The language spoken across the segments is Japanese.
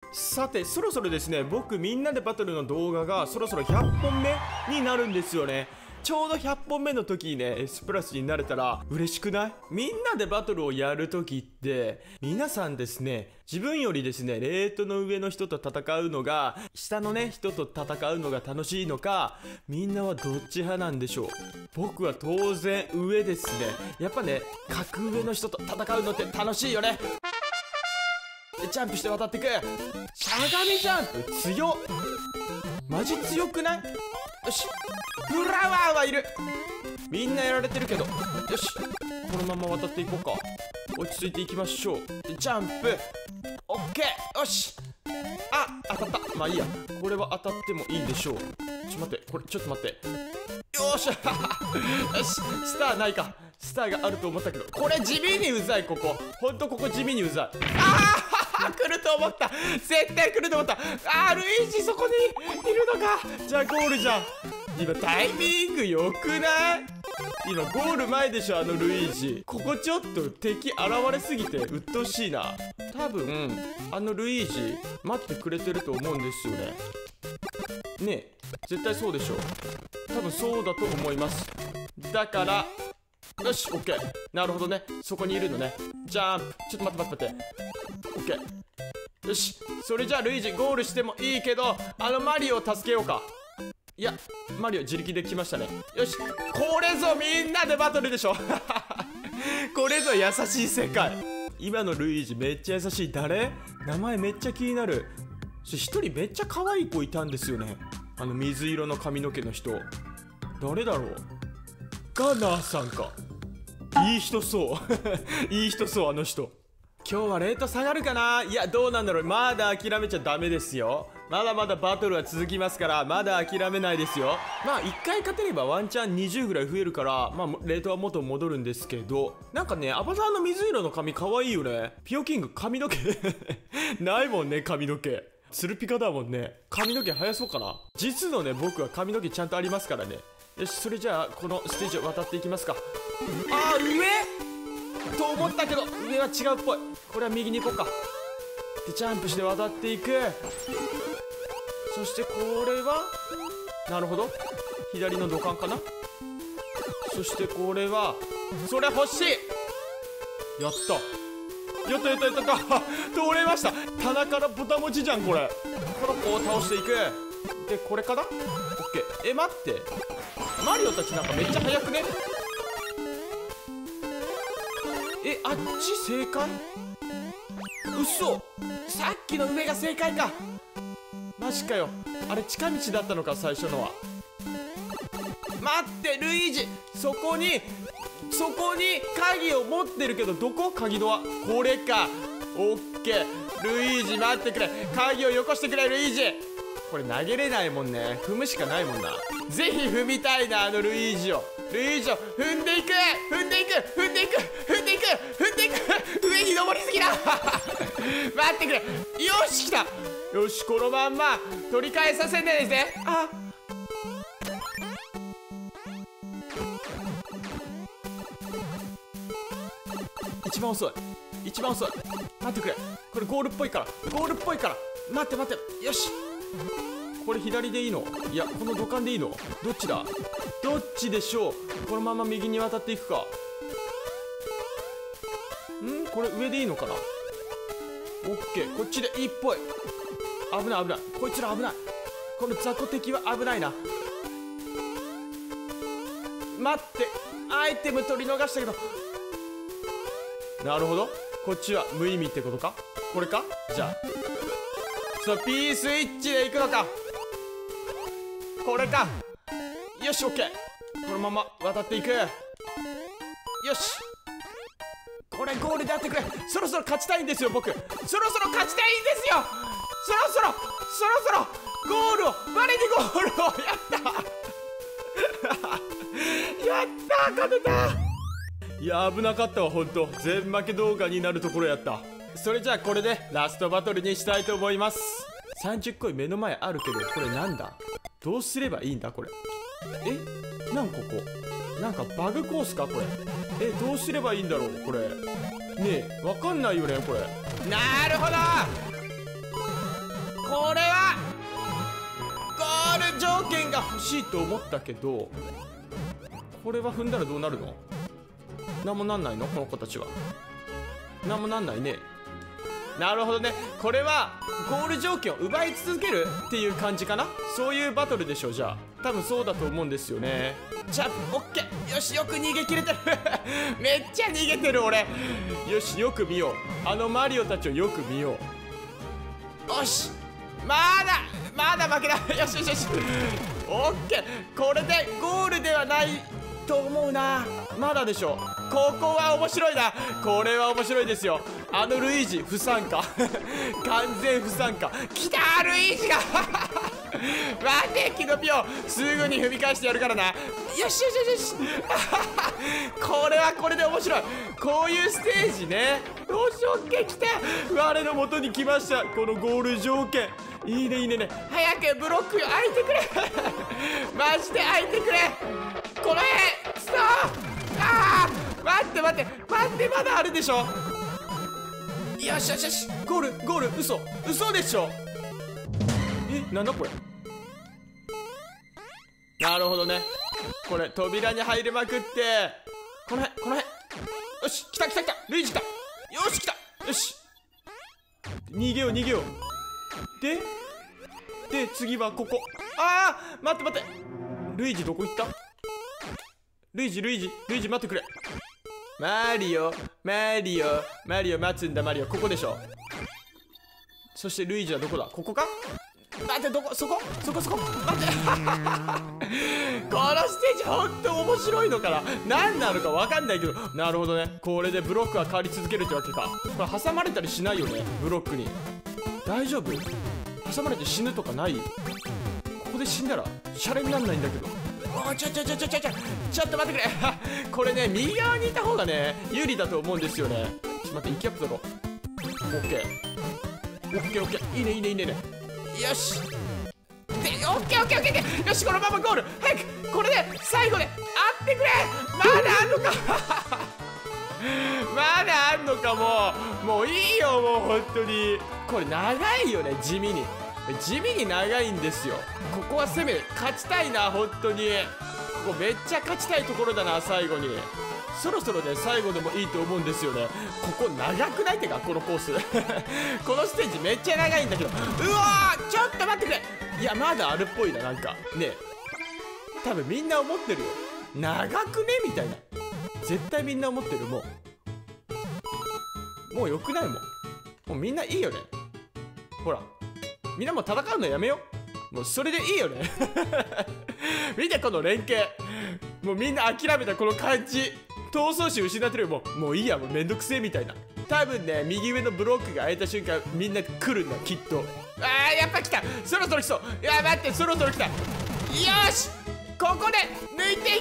さて、そろそろですね、僕みんなでバトルの動画がそろそろ100本目になるんですよね。ちょうど100本目の時にね S プラスになれたら嬉しくない？みんなでバトルをやる時って皆さんですね、自分よりですねレートの上の人と戦うのが下のね人と戦うのが楽しいのか、みんなはどっち派なんでしょう？僕は当然上ですね。やっぱね格上の人と戦うのって楽しいよね。でジャンプして渡っていくしゃがみジャンプ強っ、マジ強くない？よし、フラワーはいる。みんなやられてるけど、よしこのまま渡っていこうか。落ち着いていきましょう。ジャンプオッケー、よし。あ、当たった。まあいいや、これは当たってもいいでしょう。待って、これちょっと待って。よーしよし、スターないか。スターがあると思ったけど、これ地味にうざい。ここほんとここ地味にうざい。来ると思った、絶対来ると思った。ルイージそこにいるのか。じゃあゴールじゃん。今タイミング良くない？今ゴール前でしょ、ルイージ。ここちょっと敵現れすぎて鬱陶しいな。多分ルイージ待ってくれてると思うんですよね。ねえ、絶対そうでしょ。多分そうだと思います。だからよし、オッケー。なるほどね、そこにいるのね。ジャンプ、ちょっと待って。オッケー。よし、それじゃあルイージゴールしてもいいけど、マリオを助けようか。いや、マリオ自力で来ましたね。よし、これぞみんなでバトルでしょこれぞ優しい世界。今のルイージめっちゃ優しい。誰？名前めっちゃ気になる。一人めっちゃ可愛い子いたんですよね。水色の髪の毛の人、誰だろう？ガナーさんか。いい人そういい人そう、あの人。今日はレート下がるかな。いや、どうなんだろう。まだ諦めちゃダメですよ。まだまだバトルは続きますから、まだ諦めないですよ。まあ1回勝てればワンチャン20ぐらい増えるから、まあレートは元戻るんですけど、なんかね、アバターの水色の髪可愛いよね。ピオキング髪の毛ないもんね、髪の毛。ツルピカだもんね。髪の毛生やそうかな。実のね、僕は髪の毛ちゃんとありますからね。よし、それじゃあこのステージを渡っていきますか。上と思ったけど上は違うっぽい。これは右に行こうか。でジャンプして渡っていく。そしてこれはなるほど、左の土管かな。そしてこれはそれ欲しい。やった通れました。棚からボタン持ちじゃんこれ。この子を倒していく。でこれかな。オッケー。待って、マリオたちなんかめっちゃ速くね。あっち正解？嘘、さっきの上が正解か。マジかよ。あれ近道だったのか、最初のは。待って、ルイージそこに鍵を持ってるけど、どこ？鍵ドアこれか。オッケー。ルイージ待ってくれ。鍵をよこしてくれルイージ。これ投げれないもんね。踏むしかないもんな。ぜひ踏みたいな、ルイージを踏んでいく上に登りすぎだ待ってくれ。よし来た。よし、このまんま取り返させねえぜ。一番遅い。待ってくれ。これゴールっぽいから待って。よし、これ左でいいの？いや、この土管でいいの？どっちだ？どっちでしょう？このまま右に渡っていくか。これ上でいいのかな。オッケー、こっちでいいっぽい。危ないこいつら危ない。この雑魚敵は危ないな。待って、アイテム取り逃したけど。なるほど、こっちは無意味ってことか。これか。じゃあP スイッチでいくのか。これか。よし、オッケー。このまま渡っていく。よし、これゴールであってくれ。そろそろ勝ちたいんですよ、僕。そろそろ勝ちたいんですよ。そろそろゴールを、我にゴールをやった勝てた。いや、危なかったわ、ほんと。全負け動画になるところやった。それじゃあこれでラストバトルにしたいと思います。30個目の前あるけど、これなんだ？どうすればいいんだこれ。ここなんかバグコースかこれ。どうすればいいんだろうこれ。ねえ、わかんないよねこれ。なるほど。 条件が欲しいと思ったけど、これは踏んだらどうなるの？何もなんないの？この子たちは何もなんないね。なるほどね。これはゴール条件を奪い続けるっていう感じかな。そういうバトルでしょ。じゃあ多分そうだと思うんですよね。じゃあオッケー、よし、よく逃げ切れてるめっちゃ逃げてる俺。よし、よく見よう。あのマリオたちをよく見よう。よし、まだ負けだよしよしよし、オッケー。これでゴールではないと思うな。まだでしょ。ここは面白いな。これは面白いですよ。あのルイージ不参加完全不参加。来たルイージが待てキノピオ、すぐに踏み返してやるからな。よしよしよしよしこれはこれで面白い。こういうステージね。よし、オッケー、来た。我の元に来ました、このゴール条件。いいねいいね。早くブロック開いてくれマジで開いてくれ。この辺ストー。待って、まだあるでしょ。よしよしよし、ゴール、嘘でしょ。なんだこれ。なるほどね。これ扉に入りまくって、この辺。よし、来たルイージ来た。よし、来た。よし、逃げようで次はここ。待って、ルイージどこ行った？ルイージ待ってくれ。マリオ待つんだ。マリオここでしょ。そしてルイージはどこだ？ここか？待って、どこ？そこ待ってこのステージほんと面白いのかな。何なのか分かんないけど。なるほどね。これでブロックが変わり続けるってわけか。これ挟まれたりしないよね、ブロックに。大丈夫？挟まれて死ぬとかない？ここで死んだらシャレになんないんだけど。ちょっと待ってくれこれね、右側にいた方がね有利だと思うんですよね。ちょっと待って、息アップだろ。オッケー、いいね。よし、でオッケー。よし、このままゴール。早くこれで最後で会ってくれ。まだあんのかもういいよ、もう本当に。これ長いよね、地味に長いんですよ。ここは攻め勝ちたいな、本当に。ここめっちゃ勝ちたいところだな。最後にそろそろね、最後でもいいと思うんですよね。ここ長くない？ってかこのコースこのステージめっちゃ長いんだけど。うわー、ちょっと待ってくれ。いや、まだあるっぽいな。なんかね、多分みんな思ってるよ。長くねみたいな。絶対みんな思ってる。もうよくない？もうみんないいよね。ほら、みんなもう戦うのやめよう。もうそれでいいよね見てこの連携。もうみんな諦めたこの感じ。闘争心失ってるよ。もういいや、もうめんどくせえみたいな。多分ね、右上のブロックが開いた瞬間みんな来るんだ、きっと。やっぱ来た。そろそろ来そう。いや、待って、そろそろ来た。よし、ここで抜いて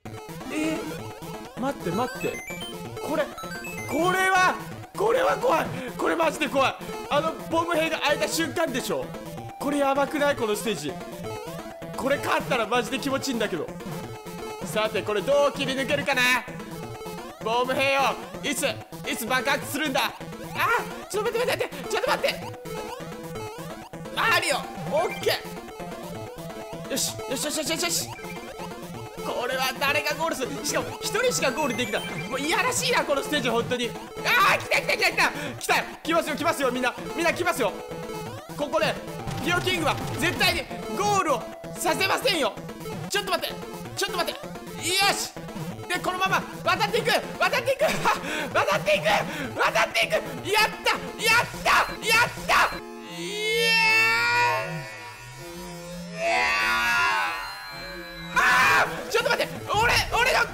待ってこれは怖い。これマジで怖い。あのボム兵が開いた瞬間でしょ。これやばくない？このステージ。これ勝ったらマジで気持ちいいんだけど。さて、これどう切り抜けるかな。ボム兵をいつ爆発するんだ。ちょっと待って。マリオ、オッケー。よし。これは誰がゴールする？しかも1人しかゴールできない。もういやらしいな、このステージ。本当に。来ますよ。みんな来ますよ。ここでピオキングは絶対にゴールをさせませんよ。ちょっと待って。よし、でこのまま渡っていくやったちょっと待って、俺の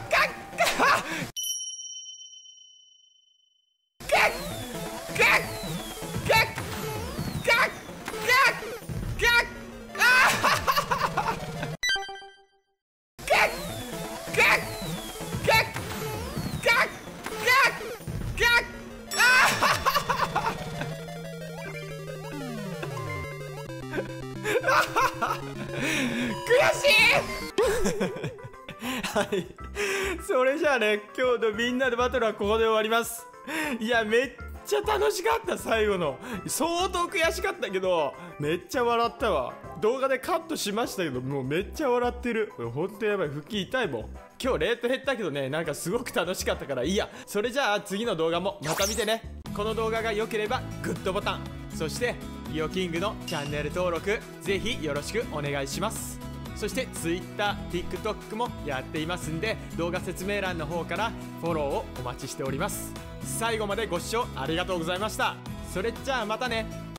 はい、それじゃあね、今日のみんなでバトルはここで終わります。いや、めっちちゃ楽しかった。最後の相当悔しかったけどめっちゃ笑ったわ。動画でカットしましたけどもうめっちゃ笑ってる。ほんとやばい、腹筋痛いもん。今日レート減ったけどね、なんかすごく楽しかったからいいや。それじゃあ次の動画もまた見てね。この動画が良ければグッドボタン、そしてイオキングのチャンネル登録ぜひよろしくお願いします。そして Twitter、TikTok もやっていますんで、動画説明欄の方からフォローをお待ちしております。最後までご視聴ありがとうございました。それじゃあまたね。